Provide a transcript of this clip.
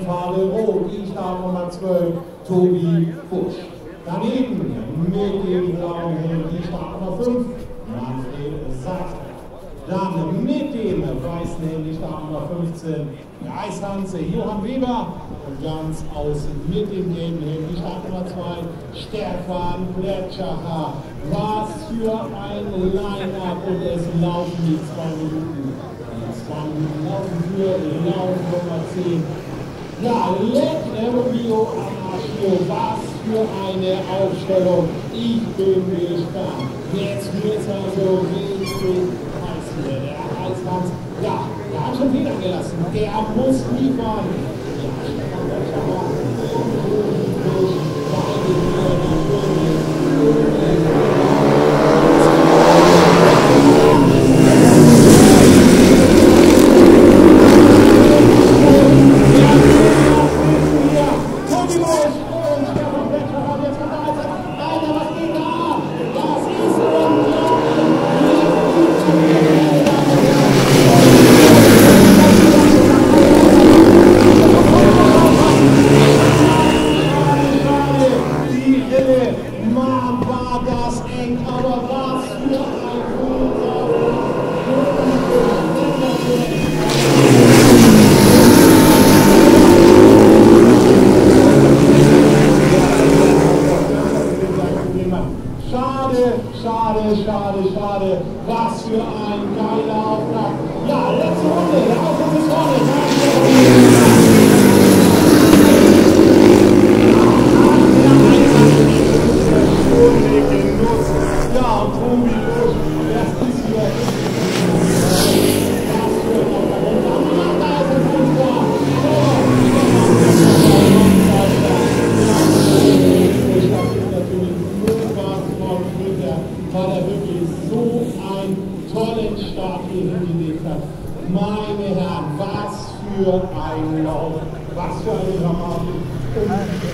Farbe Rot, die Startnummer 12, Tobi Busch. Daneben mit dem blauen Helm die Startnummer 5, Manfred Satt. Dann mit dem weißen Helm die Startnummer 15, Reishans Johann Weber. Und ganz außen mit dem gelben Helm die Startnummer 2, Stefan Pletschacher. Was für ein Line-Up, und es laufen die 2 Minuten. Die 2 Minuten laufen für Lauf Nummer 10. Ja, Let Aerobio Anarchio, was für eine Aufstellung. Ich bin gespannt. Jetzt wird es also richtig heiß hier. Der Reishans, ja, der hat schon Federn gelassen. Der muss liefern. Ja, Stefan Pletschacher, schade. Was für ein geiler Auftakt. Ja, letzte Runde. Der Aufruf ist vorne. Ja, und Tobi Busch, das ist hier. Weil er wirklich so einen tollen Start hier hingelegt hat. Meine Herren, was für ein Lauf, was für eine Dramatik.